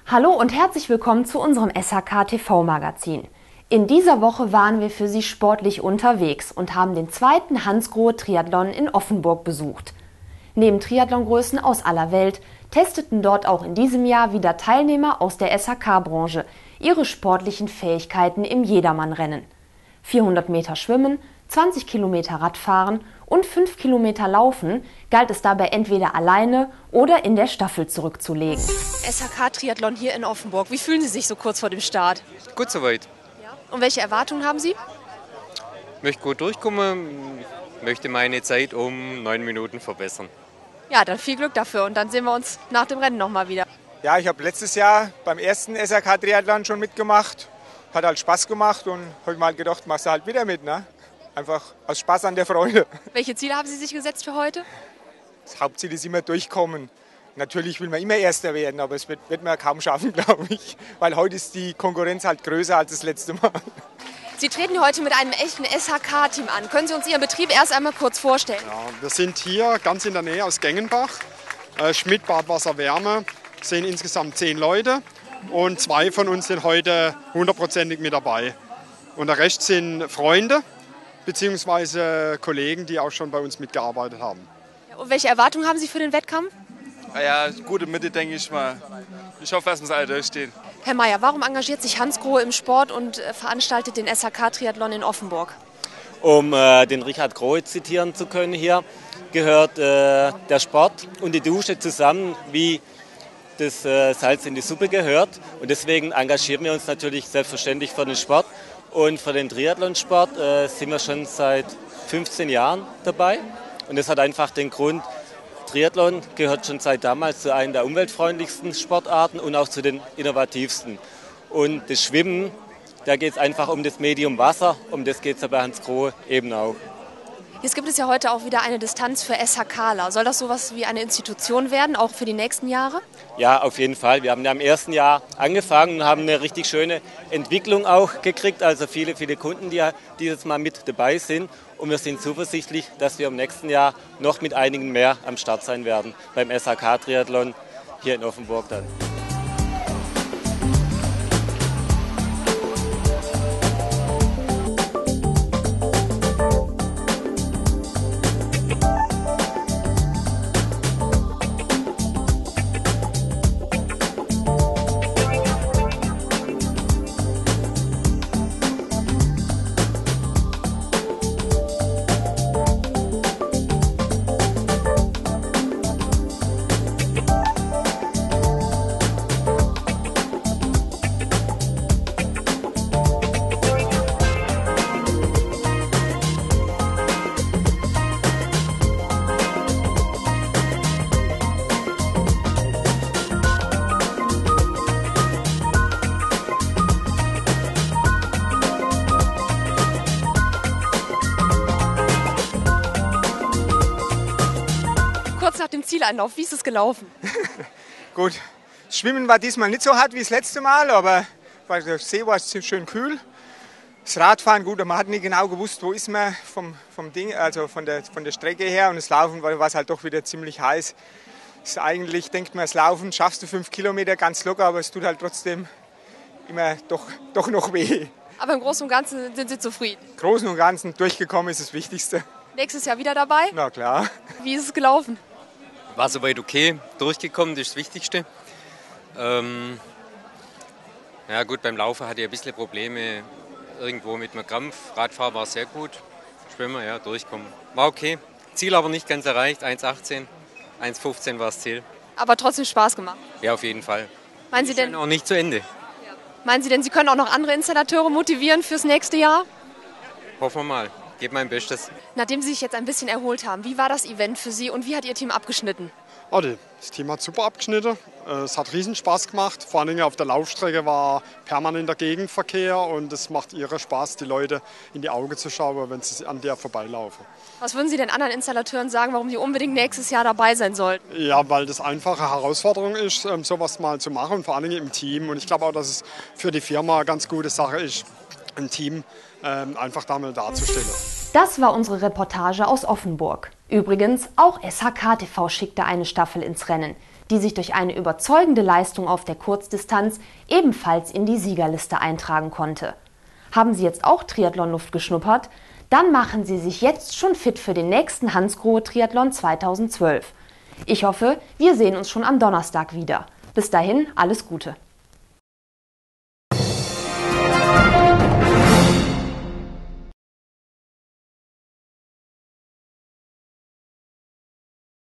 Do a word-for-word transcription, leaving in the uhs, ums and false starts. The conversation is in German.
Hallo und herzlich willkommen zu unserem S H K T V-Magazin. In dieser Woche waren wir für Sie sportlich unterwegs und haben den zweiten Hansgrohe-Triathlon in Offenburg besucht. Neben Triathlongrößen aus aller Welt testeten dort auch in diesem Jahr wieder Teilnehmer aus der S H K-Branche ihre sportlichen Fähigkeiten im Jedermannrennen. vierhundert Meter Schwimmen, zwanzig Kilometer Radfahren und fünf Kilometer Laufen galt es dabei entweder alleine oder in der Staffel zurückzulegen. S H K-Triathlon hier in Offenburg. Wie fühlen Sie sich so kurz vor dem Start? Gut soweit. Ja. Und welche Erwartungen haben Sie? Ich möchte gut durchkommen, möchte meine Zeit um neun Minuten verbessern. Ja, dann viel Glück dafür und dann sehen wir uns nach dem Rennen nochmal wieder. Ja, ich habe letztes Jahr beim ersten S H K-Triathlon schon mitgemacht. Hat halt Spaß gemacht und habe ich mal gedacht, machst du halt wieder mit, ne? Einfach aus Spaß an der Freude. Welche Ziele haben Sie sich gesetzt für heute? Das Hauptziel ist immer durchkommen. Natürlich will man immer Erster werden, aber es wird, wird man kaum schaffen, glaube ich. Weil heute ist die Konkurrenz halt größer als das letzte Mal. Sie treten heute mit einem echten S H K-Team an. Können Sie uns Ihren Betrieb erst einmal kurz vorstellen? Ja, wir sind hier ganz in der Nähe aus Gengenbach. Äh, Schmidt Badwasser Wärme sind insgesamt zehn Leute und zwei von uns sind heute hundertprozentig mit dabei. Und der Rest sind Freunde bzw. Kollegen, die auch schon bei uns mitgearbeitet haben. Ja, und welche Erwartungen haben Sie für den Wettkampf? Ja, gute Mitte, denke ich mal. Ich hoffe, dass wir es alle durchstehen. Herr Meier, warum engagiert sich Hansgrohe im Sport und äh, veranstaltet den S H K-Triathlon in Offenburg? Um äh, den Richard Grohe zitieren zu können hier, gehört äh, der Sport und die Dusche zusammen, wie das äh, Salz in die Suppe gehört. Und deswegen engagieren wir uns natürlich selbstverständlich für den Sport. Und für den Triathlonsport äh, sind wir schon seit fünfzehn Jahren dabei. Und das hat einfach den Grund, Triathlon gehört schon seit damals zu einer der umweltfreundlichsten Sportarten und auch zu den innovativsten. Und das Schwimmen, da geht es einfach um das Medium Wasser, um das geht es bei Hansgrohe eben auch. Jetzt gibt es ja heute auch wieder eine Distanz für SHKler. Soll das sowas wie eine Institution werden, auch für die nächsten Jahre? Ja, auf jeden Fall. Wir haben ja im ersten Jahr angefangen und haben eine richtig schöne Entwicklung auch gekriegt. Also viele, viele Kunden, die dieses Mal mit dabei sind. Und wir sind zuversichtlich, dass wir im nächsten Jahr noch mit einigen mehr am Start sein werden beim S H K-Triathlon hier in Offenburg dann. Kurz nach dem Zieleinlauf, wie ist es gelaufen? Gut, das Schwimmen war diesmal nicht so hart wie das letzte Mal, aber der See war schön kühl. Das Radfahren, gut, man hat nicht genau gewusst, wo ist man vom, vom Ding, also von der, von der Strecke her. Und das Laufen war es halt doch wieder ziemlich heiß. Ist eigentlich denkt man, das Laufen schaffst du fünf Kilometer ganz locker, aber es tut halt trotzdem immer doch, doch noch weh. Aber im Großen und Ganzen sind Sie zufrieden? Im Großen und Ganzen durchgekommen ist das Wichtigste. Nächstes Jahr wieder dabei? Na klar. Wie ist es gelaufen? War soweit okay, durchgekommen, das ist das Wichtigste. Ähm, ja gut, beim Laufen hatte ich ein bisschen Probleme irgendwo mit einem Krampf. Radfahren war sehr gut, Schwimmen, ja, durchkommen. War okay, Ziel aber nicht ganz erreicht, eins achtzehn, eins fünfzehn war das Ziel. Aber trotzdem Spaß gemacht? Ja, auf jeden Fall. Meinen Sie denn, auch nicht zu Ende. meinen Sie denn, Sie können auch noch andere Installateure motivieren fürs nächste Jahr? Hoffen wir mal. Gebe mein Bestes. Nachdem Sie sich jetzt ein bisschen erholt haben, wie war das Event für Sie und wie hat Ihr Team abgeschnitten? Oh, das Team hat super abgeschnitten. Es hat riesen Spaß gemacht. Vor allem auf der Laufstrecke war permanenter Gegenverkehr und es macht irre Spaß, die Leute in die Augen zu schauen, wenn sie an der vorbeilaufen. Was würden Sie den anderen Installateuren sagen, warum die unbedingt nächstes Jahr dabei sein sollten? Ja, weil das einfach eine Herausforderung ist, sowas mal zu machen, vor allem im Team. Und ich glaube auch, dass es für die Firma eine ganz gute Sache ist, ein Team ähm, einfach da mal darzustellen. Das war unsere Reportage aus Offenburg. Übrigens, auch S H K T V schickte eine Staffel ins Rennen. die sich durch eine überzeugende Leistung auf der Kurzdistanz ebenfalls in die Siegerliste eintragen konnte. Haben Sie jetzt auch Triathlon-Luft geschnuppert? Dann machen Sie sich jetzt schon fit für den nächsten Hansgrohe Triathlon zweitausendzwölf. Ich hoffe, wir sehen uns schon am Donnerstag wieder. Bis dahin, alles Gute.